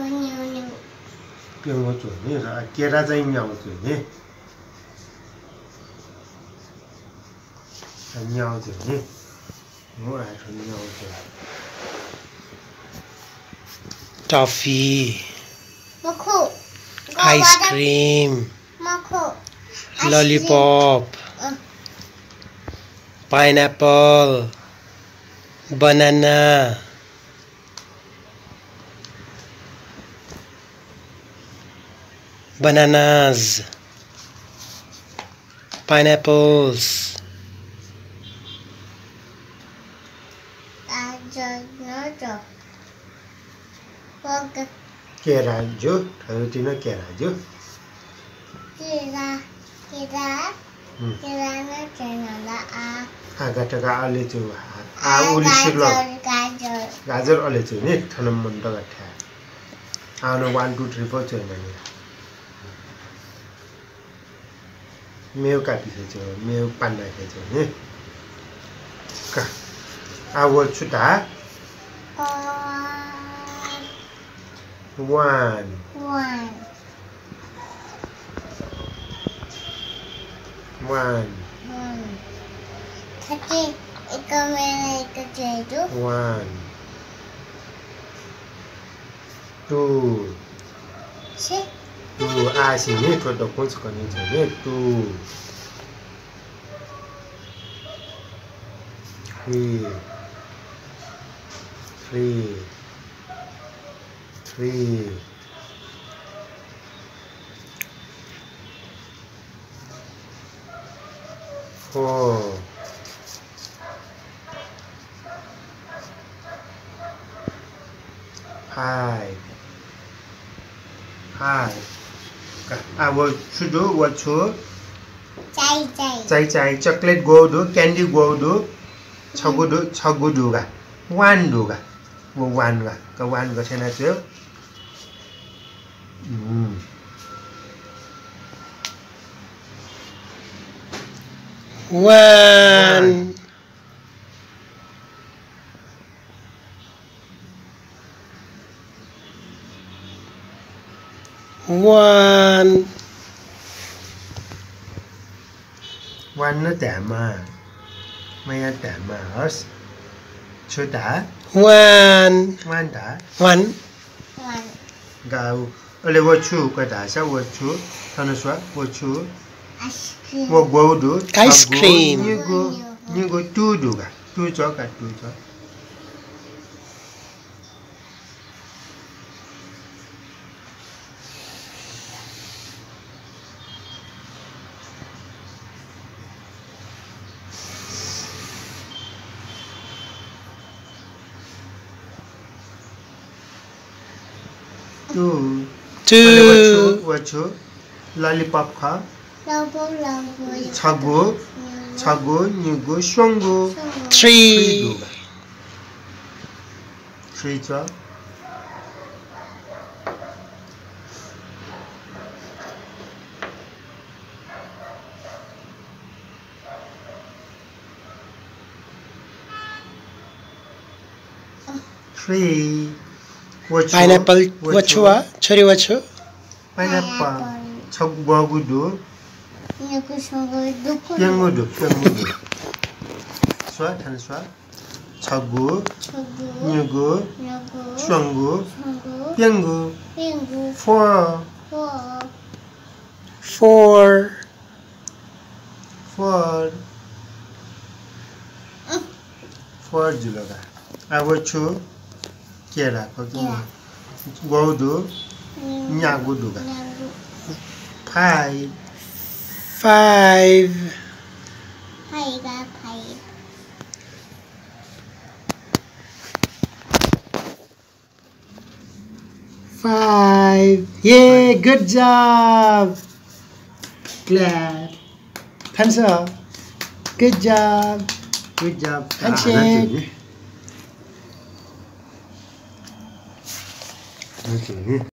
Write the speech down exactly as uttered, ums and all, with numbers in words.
पिउँगो चोर्ने र केरा चाहिँ न्याउ चोर्ने न्याउ चोर्ने हो आठ न्याउ चोर्ने toffee ice cream lollipop pineapple banana bananas pineapples केरा जो ठहरती ना केरा जो केरा केरा केरा ना केरा आ आगा टका आले जो आ उली शिरलो गाजर गाजर आले जो ने थनम मन टका ठा आउन one two three four चाहिँ नि मेउ कापी छ मेउ पान्ना छ नि का आwo छुटा one one one one थके एक मेरा एक जेजू one two say two a sini to da ko suka ne ce two three three three four five five I will to do what to chai chai chai chai chocolate go do candy go do chagu do chagu do ga one do ga wo one ga ka one ga chena chứ mm one one one nó tẻ mà mày ăn tẻ mà hết chưa tả one one tả one one gạo ở đây vô chú cái tả sao vô chú thằng nó xóa vô chú ice cream vô vô đủ Ice cream. như cô như cô chú đủ cả chú cho cả chú cho two two what chú lollipop khá lobo lobo chagu chagu như cô songu three đủ cả three cho three what pineapple wachua chori wachu pineapple chagu bagu do Nyaku songo duku piangu do piangu do swa than swa chagu chogu nyugu nyaku songu songo piangu pingu four four four four four जुलगा अब छु केरा को गोदु न्यागु दुगा five five Paiga pai five yay good job glad Hansa good job good job handshake Okay.